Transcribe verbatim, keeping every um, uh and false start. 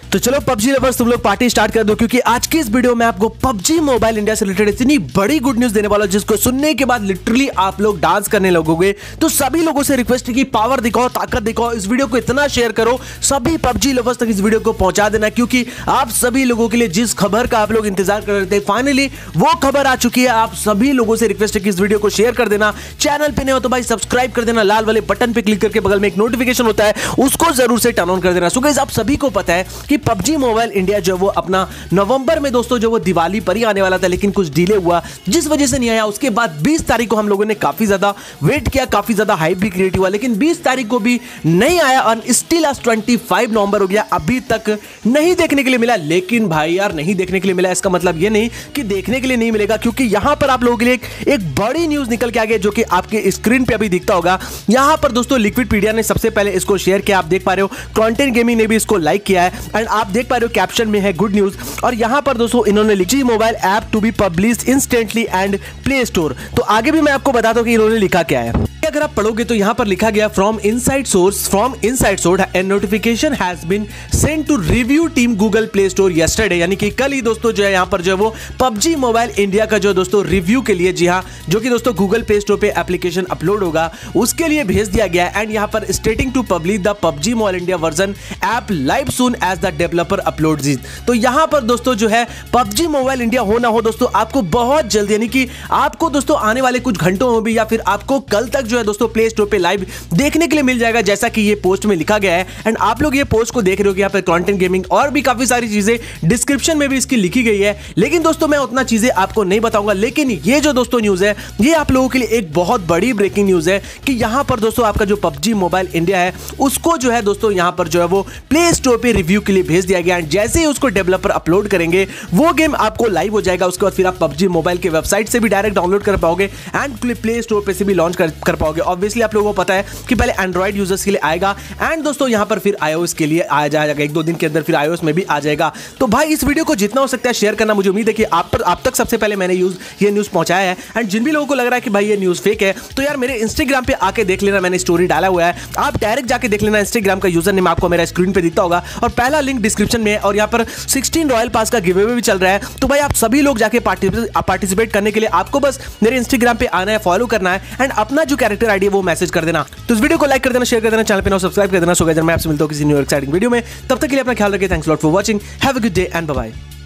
तो चलो PUBG lovers तुम लोग पार्टी स्टार्ट कर दो, क्योंकि आज की इस वीडियो में आपको पबजी मोबाइल इंडिया से रिलेटेड इतनी बड़ी गुड न्यूज देने वाला हूं जिसको सुनने के बाद लिटरली आप लोग डांस करने लगोगे। तो सभी लोगों से रिक्वेस्ट है कि पावर दिखाओ, ताकत दिखाओ, इस वीडियो को इतना शेयर करो, सभी पबजी लवर्स तक इस वीडियो को पहुंचा देना, क्योंकि आप सभी लोगों के लिए जिस खबर का आप लोग इंतजार कर रहे थे फाइनली वो खबर आ चुकी है। आप सभी लोगों से रिक्वेस्ट है कि इस वीडियो को शेयर कर देना। चैनल पे नहीं हो तो भाई सब्सक्राइब कर देना, लाल वाले बटन पे क्लिक करके बगल में एक नोटिफिकेशन होता है उसको जरूर से टर्न ऑन कर देना। सो गाइस आप सभी को पता है कि पबजी मोबाइल इंडिया जो वो अपना नवंबर में दोस्तों जो वो दिवाली पर ही आने वाला था, लेकिन कुछ डिले हुआ जिस वजह से नहीं आया। उसके बाद बीस तारीख को हम लोगों ने काफी ज्यादा वेट किया, काफी ज्यादा हाइप भी क्रिएट हुआ, लेकिन बीस तारीख को भी नहीं आया और स्टिल आज पच्चीस नवंबर हो गया, अभी तक नहीं देखने के लिए मिला। लेकिन भाई यार नहीं देखने के लिए मिला इसका मतलब ये नहीं कि देखने के लिए नहीं मिलेगा, क्योंकि यहां पर आप लोगों के लिए एक, एक बड़ी न्यूज निकल के आ गई जो कि आपके स्क्रीन पे अभी दिखता होगा। यहां पर दोस्तों लिक्विडपीडिया ने सबसे पहले इसको शेयर किया, आप देख पा रहे हो। कंटेंट गेमिंग ने भी इसको लाइक किया है एंड आप देख पा रहे हो कैप्शन में है गुड न्यूज। और यहां पर दोस्तों इन्होंने लिखी mobile app to be published instantly and play store. तो आगे भी मैं आपको बताता हूं कि इन्होंने लिखा क्या है। अगर आप पढ़ोगे तो यहां पर लिखा गया from inside source from inside source a notification has been sent to review team Google play store yesterday, यानी कि कल ही दोस्तों जो है यहां पर जो है वो पबजी मोबाइल इंडिया का जो दोस्तों रिव्यू के लिए, जी हां, जो कि दोस्तों गूगल प्ले स्टोर पे एप्लीकेशन अपलोड होगा उसके लिए भेज दिया गया है। एंड यहां पर stating to publish the PUBG mobile India version app live soon as the developer uploads it. तो यहां पर दोस्तों जो है पबजी मोबाइल इंडिया हो ना हो दोस्तों आपको बहुत जल्दी, यानी कि आपको दोस्तों आने वाले कुछ घंटों में भी या फिर आपको कल तक जो है दोस्तों प्ले स्टोर पे लाइव देखने के लिए मिल जाएगा, जैसा कि ये पोस्ट में लिखा गया है। एंड आप लोग ये पोस्ट को देख रहे हो कि यहाँ पे कंटेंट गेमिंग और भी काफी सारी चीजें डिस्क्रिप्शन में भी इसकी लिखी गई है, लेकिन दोस्तों मैं उतना चीजें आपको नहीं बताऊंगा। लेकिन ये जो दोस्तों न्यूज है ये आप लोगों के लिए एक बहुत बड़ी ब्रेकिंग न्यूज है कि यहां पर दोस्तों आपका जो पबजी मोबाइल इंडिया है उसको जो है दोस्तों यहां पर जो है वो प्ले स्टोर पे रिव्यू के लिए भेज दिया गया। एंड जैसे ही उसको डेवलपर अपलोड करेंगे वो गेम आपको लाइव हो जाएगा। उसके बाद फिर आप पबजी मोबाइल के वेबसाइट से भी डायरेक्ट डाउनलोड कर पाओगे एंड प्ले स्टोर पे से भी लॉन्च कर, कर पाओगे। ऑब्वियसली आप लोगों को पता है कि पहले एंड्रॉइड यूजर्स के लिए आएगा एंड दोस्तों यहां पर फिर आईओएस के लिए आ जाएगा, एक दो दिन के अंदर फिर आईओएस में भी आ जाएगा। तो भाई इस वीडियो को जितना हो सकता है शेयर करना। मुझे उम्मीद है कि आप पर आप तक सबसे पहले मैंने यूज ये न्यूज पहुंचाया है। एंड जिन भी लोगों को लग रहा है कि भाई ये न्यूज फेक है तो यार मेरे इंस्टाग्राम पे आके देख लेना, मैंने स्टोरी डाला हुआ है, आप डायरेक्ट जाके देख लेना। इंस्टाग्राम का यूजर नेम आपको मेरा स्क्रीन पे दिखता होगा और पहला लिंक डिस्क्रिप्शन में है। और यहां पर सोलह रॉयल पास का गिव अवे भी चल रहा है, तो भाई आप सभी लोग जाके पार्टिसिपेट करने के लिए आपको बस मेरे इंस्टाग्राम पे आना है, फॉलो करना है एंड अपना जो कैरेक्टर आईडी है वो मैसेज कर देना। तो इस वीडियो को लाइक कर देना, शेयर कर देना, चैनल पे सब्सक्राइब कर देना। सो गाइस मैं आपसे मिलता हूं किसी न्यू एक्साइटिंग वीडियो में, तब तक के लिए अपना ख्याल रखिए। Thanks lot for watching, have a good day and bye bye.